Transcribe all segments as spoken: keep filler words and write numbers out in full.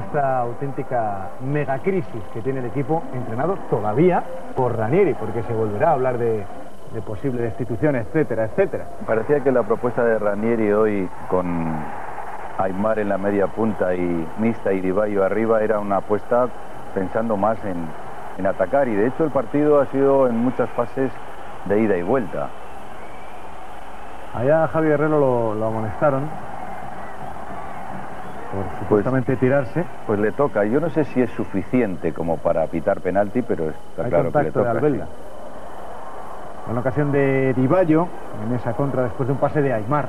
esta auténtica megacrisis que tiene el equipo, entrenado todavía por Ranieri, porque se volverá a hablar de, de posible destitución, etcétera, etcétera. Parecía que la propuesta de Ranieri hoy, con Aimar en la media punta y Mista y Di Baio arriba, era una apuesta pensando más en, en atacar, y de hecho el partido ha sido en muchas fases de ida y vuelta. Allá a Javi Herrero lo, lo amonestaron por supuestamente pues, tirarse. Pues le toca. Yo no sé si es suficiente como para pitar penalti, pero está Hay claro que le toca. De Albelda. Sí. En la ocasión de Di Baio, en esa contra después de un pase de Aimar.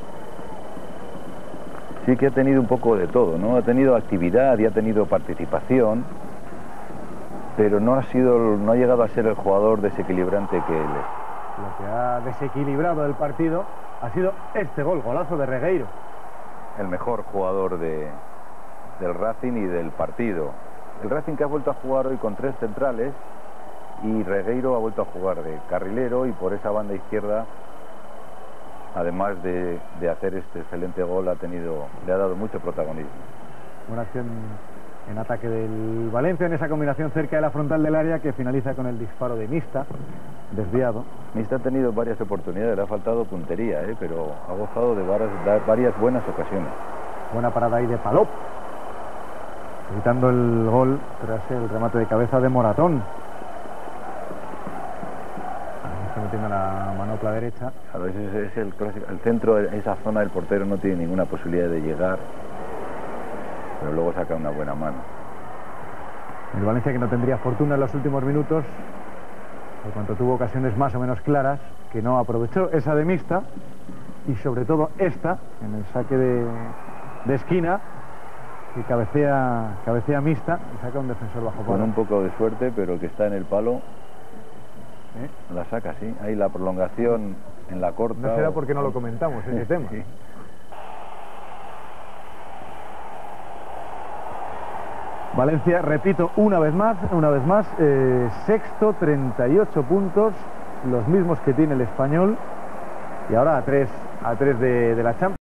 Sí que ha tenido un poco de todo, ¿no? Ha tenido actividad y ha tenido participación, pero no ha sido, no ha llegado a ser el jugador desequilibrante que él es. Lo que ha desequilibrado el partido ha sido este gol, golazo de Regueiro. El mejor jugador de, del Racing y del partido. El Racing que ha vuelto a jugar hoy con tres centrales, y Regueiro ha vuelto a jugar de carrilero, y por esa banda izquierda, además de, de hacer este excelente gol, ha tenido, le ha dado mucho protagonismo. Una acción en ataque del Valencia, en esa combinación cerca de la frontal del área, que finaliza con el disparo de Mista, desviado. Mista ha tenido varias oportunidades, le ha faltado puntería, ¿eh? Pero ha gozado de varias, de varias buenas ocasiones. Buena parada ahí de Palop, evitando el gol tras el remate de cabeza de Moratón. Ahí está metiendo la manopla derecha. A veces es el clásico, el centro, esa zona del portero no tiene ninguna posibilidad de llegar, pero luego saca una buena mano. El Valencia, que no tendría fortuna en los últimos minutos, por cuanto tuvo ocasiones más o menos claras, que no aprovechó, esa de Mista, y sobre todo esta, en el saque de, de esquina, que cabecea, cabecea Mista y saca un defensor bajo palo. Con un poco de suerte, pero que está en el palo, ¿Eh? La saca, sí. Ahí la prolongación en la corta. No será o... porque no lo comentamos, ese tema. Sí. Valencia, repito, una vez más, una vez más, eh, sexto, treinta y ocho puntos, los mismos que tiene el Español, y ahora a tres, a tres de, de la Champions.